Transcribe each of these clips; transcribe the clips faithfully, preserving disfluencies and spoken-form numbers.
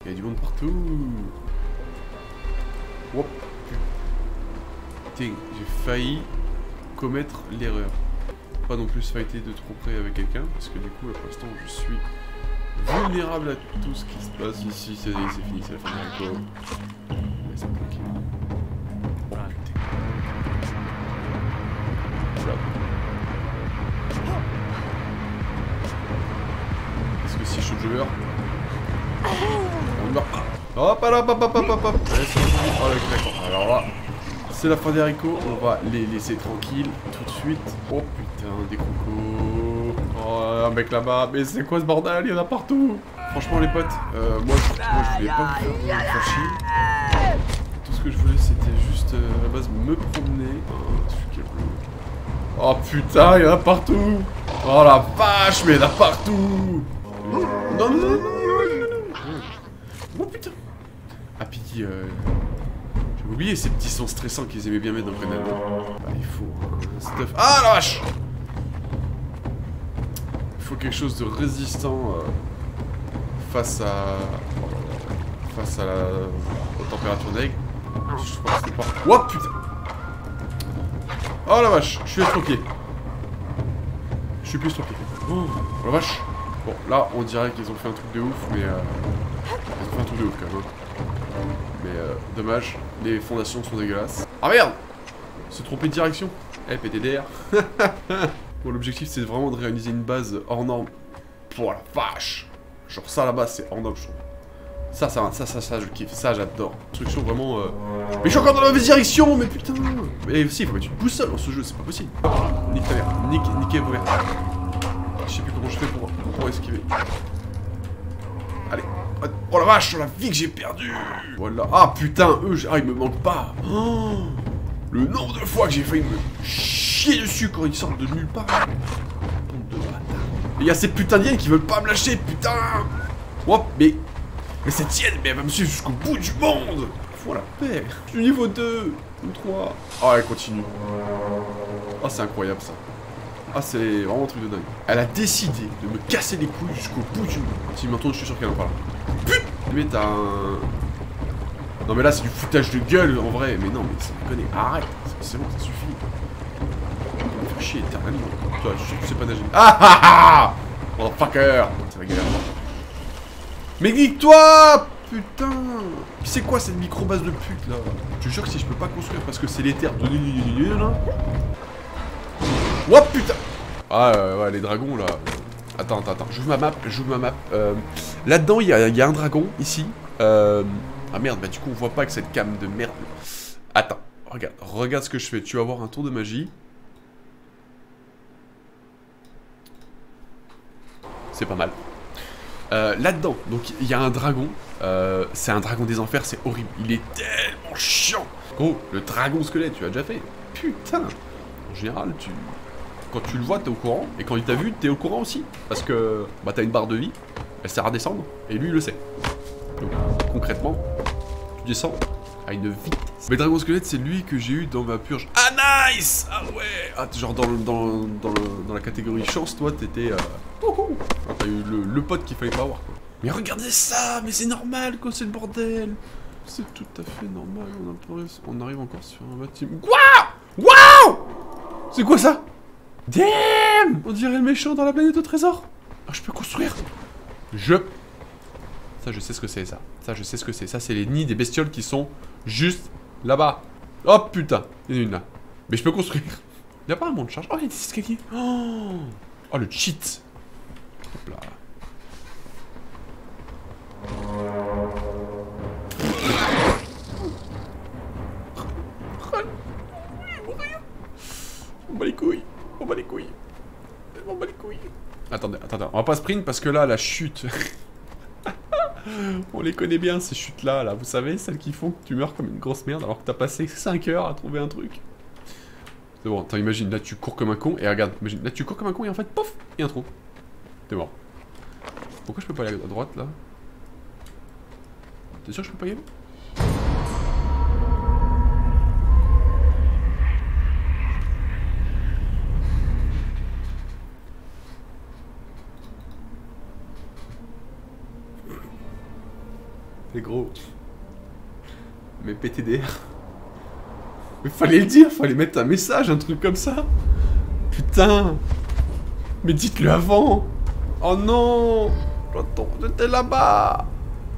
Il y a du monde partout. Hop. Putain, j'ai failli commettre l'erreur. Pas non plus fighter de trop près avec quelqu'un, parce que du coup, là, pour l'instant, je suis vulnérable à tout ce qui se passe ici. C'est fini, c'est la fin de la mais c'est tranquille. Oh putain. Voilà. Est-ce que si je je meurs, on ne meurt pas. Hop là, hop hop hop hop hop. Allez, c'est oh, d'accord. Alors là, c'est la fin des haricots. On va les laisser tranquilles tout de suite. Oh putain, des crocos. Oh, un mec là-bas. Mais c'est quoi ce bordel? Il y en a partout. Franchement, les potes, euh, moi, je, moi je voulais pas vous faire, faire chier. Tout ce que je voulais, c'était juste euh, à la base me promener. Oh, oh putain, il y en a partout. Oh la vache, mais il y en a partout. Non, non, non, non, non, non. Oh putain. Ah, puis, euh, j'avais oublié ces petits sons stressants qu'ils aimaient bien mettre dans le canal. Bah, il faut un stuff. Ah la vache. Il faut quelque chose de résistant euh, face à. Face à la. Aux températures nègres. Je crois que c'était pas. Oh putain. Oh la vache, je suis estropié. Je suis plus estropié. Oh la vache. Bon, là, on dirait qu'ils ont fait un truc de ouf, mais... Euh, ils ont fait un truc de ouf, quand même. Hein. Mais, euh, dommage. Les fondations sont dégueulasses. Ah, merde! Se tromper de direction. Eh, P T D R. Bon, l'objectif, c'est vraiment de réaliser une base hors norme. Oh, la vache! Genre, ça, là-bas, c'est hors norme, je trouve. Ça, ça, ça, ça, ça, je kiffe. Ça, j'adore. Construction, vraiment... Euh... Mais je suis encore dans la mauvaise direction, mais putain! Mais aussi, il faut mettre une boussole dans ce jeu, c'est pas possible. Nique ta mère. Nique, niquez vos mères. Je sais plus comment je fais pour, pour esquiver. Allez. Oh la vache, la vie que j'ai perdue. Voilà. Ah putain, eux, ah, ils me manquent pas. Oh, le nombre de fois que j'ai failli me chier dessus quand ils sortent de nulle part. Bande de bâtards. Et il y a ces putains d'hyènes qui veulent pas me lâcher, putain. Oh, mais... Mais cette hyène, mais elle va me suivre jusqu'au bout du monde. Faut la paix. Je suis niveau deux ou trois. Ah, elle continue. Oh, c'est incroyable ça. Ah, c'est vraiment un truc de dingue. Elle a décidé de me casser les couilles jusqu'au bout du monde. Si maintenant je suis sûr qu'elle en parle. Putain. Mais t'as un... Non mais là c'est du foutage de gueule en vrai. Mais non mais ça me connaît. Arrête. C'est bon, ça suffit. On va me faire chier éternellement. Toi, je sais que tu sais pas nager. Ah ah ah. Motherfucker. C'est la galère. Mais nique-toi. Putain. Puis c'est quoi cette micro-base de pute là? Je te jure que si je peux pas construire parce que c'est l'éther de... là. Oh putain. Ah euh, ouais, les dragons là. Attends, attends, attends. J'ouvre ma map, j'ouvre ma map. Euh, Là-dedans, il y, y a un dragon, ici. Euh... Ah merde, bah du coup, on voit pas avec cette cam de merde. Attends, regarde, regarde ce que je fais. Tu vas avoir un tour de magie. C'est pas mal. Euh, Là-dedans, donc il y a un dragon. Euh, c'est un dragon des enfers, c'est horrible. Il est tellement chiant. Gros, le dragon squelette, tu l'as déjà fait. Putain. En général, tu... Quand tu le vois, t'es au courant. Et quand il t'a vu, t'es au courant aussi. Parce que bah, t'as une barre de vie. Elle sert à descendre. Et lui, il le sait. Donc, concrètement, tu descends à une vitesse. Mais Dragon Squelette, c'est lui que j'ai eu dans ma purge. Ah, nice. Ah ouais. Ah, genre dans, le, dans, le, dans, le, dans la catégorie chance, toi, t'étais... Euh... Ah, t'as eu le, le pote qu'il fallait pas avoir, quoi. Mais regardez ça. Mais c'est normal, quoi. C'est le bordel. C'est tout à fait normal. On, a... On arrive encore sur un bâtiment. Waouh. Waouh. C'est quoi ça? Damn! On dirait le méchant dans la planète au trésor. Ah, je peux construire. Je... Ça, je sais ce que c'est, ça. Ça, je sais ce que c'est. Ça, c'est les nids des bestioles qui sont juste là-bas. Oh, putain. Il y en a une là. Mais je peux construire. Il n'y a pas un monde de charge. Oh, il y a des escaliers. Oh, oh le cheat. Hop là. On bat les couilles. On bat les couilles. On bat les couilles. Attendez, attendez, on va pas sprint parce que là, la chute... On les connaît bien, ces chutes-là, là. Vous savez, celles qui font que tu meurs comme une grosse merde alors que t'as passé cinq heures à trouver un truc. C'est bon, attends, imagine, là, tu cours comme un con et regarde, imagine, là, tu cours comme un con et en fait, pouf, il y a un trou. T'es mort. Pourquoi je peux pas aller à droite, là? T'es sûr que je peux pas y aller? Les gros. Mais P T D R. Mais fallait le dire, fallait mettre un message, un truc comme ça. Putain. Mais dites-le avant. Oh non. J'entends, j'étais là-bas.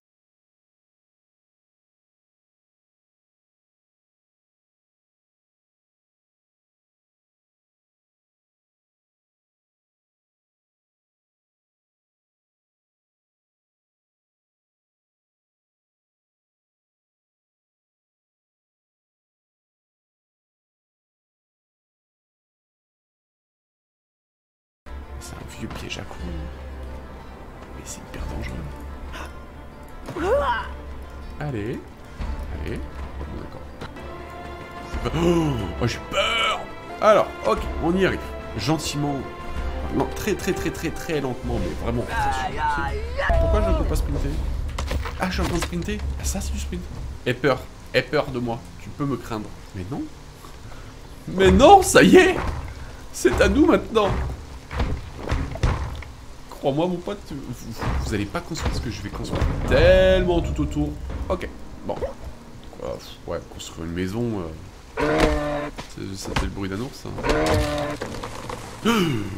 C'est un vieux piège à coups. Mais c'est hyper dangereux. Allez. Allez. D'accord. Oh, j'ai peur. Alors, ok, on y arrive. Gentiment. Non, très très très très très lentement, mais vraiment. Pourquoi je ne peux pas sprinter? Ah, je suis en train de sprinter. Ah, ça c'est du sprint. Aie peur. Aie peur de moi. Tu peux me craindre. Mais non. Mais non, ça y est. C'est à nous maintenant. Crois-moi mon pote, vous, vous allez pas construire ce que je vais construire tellement tout autour. Ok, bon. Euh, ouais, construire une maison. Euh... C'était le bruit d'un ours. Hein.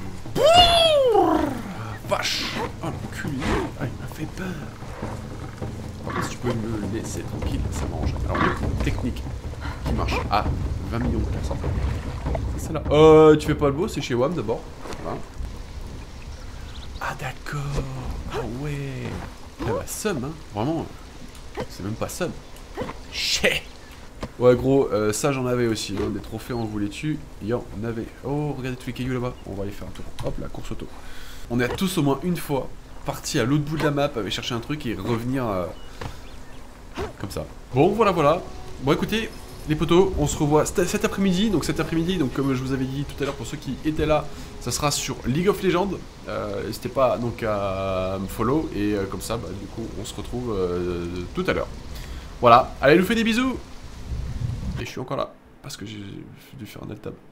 Vache. Oh l'enculé. Ah, il m'a fait peur. Par contre, si tu peux me laisser tranquille, ça m'arrange. Alors, une technique qui marche à vingt millions de pourcents. C'est ça là. Euh, tu fais pas le beau, c'est chez W A M d'abord. Voilà. Ah d'accord. Ah ouais. Ah bah somme hein. Vraiment. C'est même pas somme. Chais. Ouais gros, euh, ça j'en avais aussi. Hein. Des trophées on voulait dessus. Il y en avait. Oh regardez tous les cailloux là-bas. On va aller faire un tour. Hop la course auto. On est tous au moins une fois partis à l'autre bout de la map, aller chercher un truc et revenir euh, comme ça. Bon voilà voilà. Bon écoutez. Les potos, on se revoit cet après-midi, donc cet après-midi, donc comme je vous avais dit tout à l'heure pour ceux qui étaient là, ça sera sur League of Legends, euh, n'hésitez pas donc à me follow, et euh, comme ça, bah, du coup, on se retrouve euh, tout à l'heure. Voilà, allez, je vous fais des bisous. Et je suis encore là, parce que j'ai dû faire un alt tab.